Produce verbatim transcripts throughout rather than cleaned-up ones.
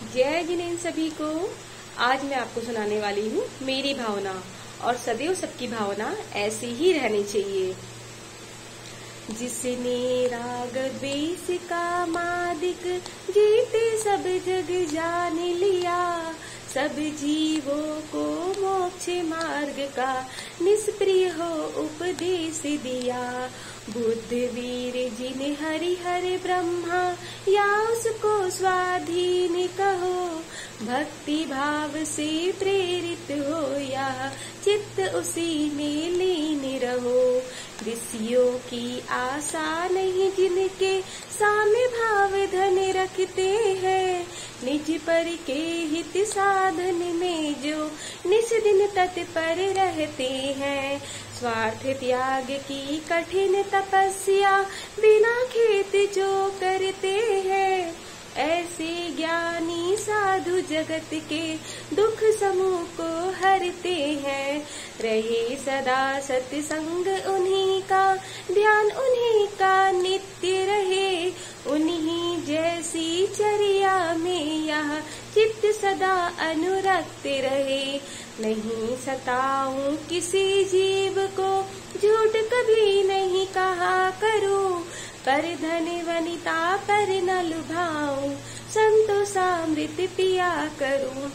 जय जिनेंद्र सभी को। आज मैं आपको सुनाने वाली हूँ मेरी भावना, और सदैव सबकी भावना ऐसी ही रहनी चाहिए। जिसने राग द्वेष का मादिक जीते सब जग जान लिया, सब जीवों को मोक्ष मार्ग का निष्प्रिय हो उपदेश दिया। बुद्ध वीर जिन हरि हर ब्रह्मा या उसको स्वाधीन कहो, भक्ति भाव से प्रेरित हो या चित्त उसी में लीन रहो। ऋषियों की आशा नहीं जिनके सामे भाव धन रखते हैं, निज पर के हित साधन में जो निस दिन तत्पर रहते हैं। स्वार्थ त्याग की कठिन तपस्या बिना खेत जो करते हैं, ऐसे ज्ञानी साधु जगत के दुख समूह को हरते हैं। रहे सदा सत्संग उन्हीं का, ध्यान उन्हीं का नित्य रहे, उन्हीं जैसी चर्या में यह चित्त सदा अनुरक्त रहे। नहीं सताऊं किसी जीव को, झूठ कभी नहीं कहा करूं, पर धन वनिता पर न लुभाऊं, संतोषामृत पिया करूं।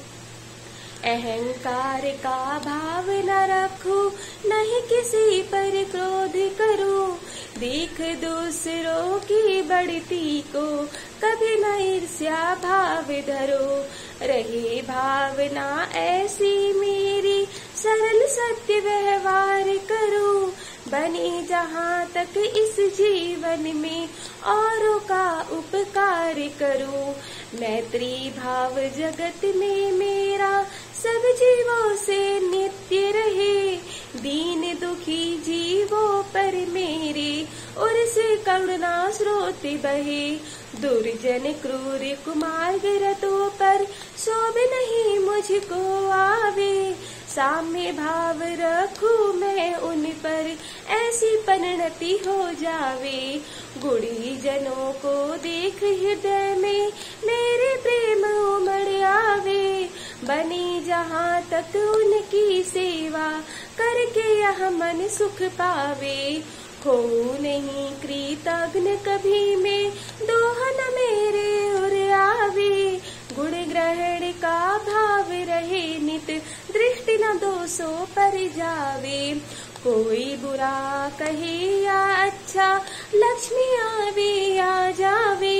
अहंकार का भाव न रखूं, नहीं किसी पर क्रोध करूं, देख दूसरों की बढ़ती को कभी न ईर्ष्या भाव धरो। रहे भावना ऐसी मेरी, सरल सत्य व्यवहार करूं, बने जहाँ तक इस जीवन में औरों का उपकार करूं। मैत्री भाव जगत में मेरा सब जीवों से नित्य रहे, दीन दुखी जीवों पर मेरे और से करुणा स्रोत बहे। दुर्जन क्रूर कुमार्ग रतों पर शोभ नहीं मुझको आवे, साम्य भाव रखूं मैं उन पर ऐसी परिणति हो जावे। गुणी जनों को देख हृदय में मेरे प्रेम उमड़ आवे, बने जहाँ तक उनकी सेवा करके यह मन सुख पावे। हो नहीं कृतज्ञ कभी में दोहन मेरे उर आवे, गुण ग्रहण का भाव रहे नित दृष्टि न दोषों पर जावे। कोई बुरा कहे या अच्छा, लक्ष्मी आवे या जावे,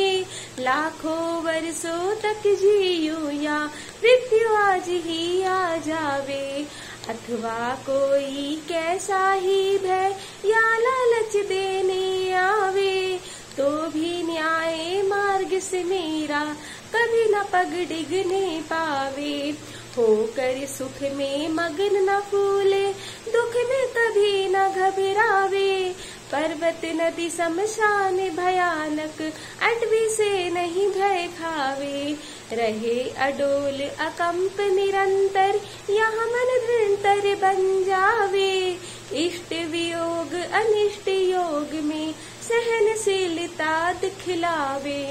लाखों वर्षों तक जियो या मृत्यु आज ही आ जावे। अथवा कोई कैसा ही भय या लालच देने आवे, तो भी न्याय मार्ग से मेरा कभी न पग डिगने पावे। होकर सुख में मगन न फूले, दुख में कभी न घबरावे, पर्वत नदी शमशान भयानक अटवी से नहीं भय खावे। रहे अडोल अकंप निरंतर, यहाँ मन निरंतर बन जावे, इष्ट वियोग अनिष्ट योग में सहनशीलता दिखलावे।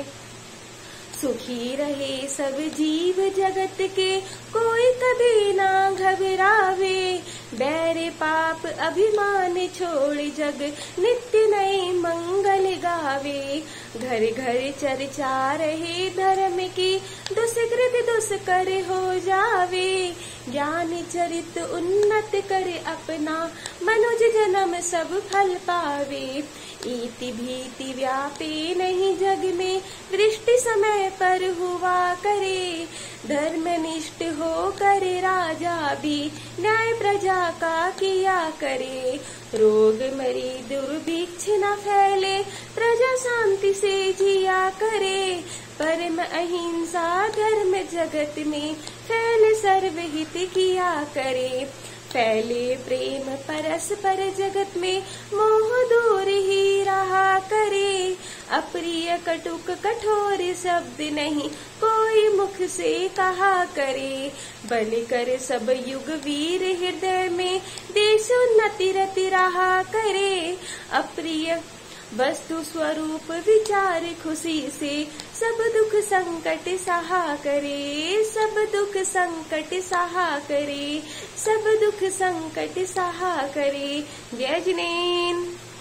सुखी रहे सब जीव जगत के, कोई कभी ना घबरावे, बैर पाप अभिमान छोड़ जग नित्य नए मंगल गावे। घर घर चर्चा रहे धर्म की, दुष्कृत दुष्कर हो जावे, ज्ञान चरित उन्नत कर अपना मनुज जन्म सब फल पावे। इति भीति व्यापे नहीं जग में, दृष्टि समय पर हुआ करे, धर्मनिष्ठ हो करे राजा भी न्याय प्रजा का किया करे। रोग मरी दुर्भिक्ष न फैले, प्रजा शांति से जिया करे, परम अहिंसा धर्म जगत में फैले सर्वहित किया करे। फैले प्रेम परस्पर जगत में, मोह दूर ही रहा करे, अप्रिय कटुक कठोर शब्द नहीं कोई मुख से कहा करे। बन कर सब युग वीर हृदय में, देश उन्नति रति रहा करे, अप्रिय वस्तु स्वरूप विचार खुशी से सब दुख संकट सहा करे, सब दुख संकट सहा करे, सब दुख संकट सहा करे। जय जिनेंद्र।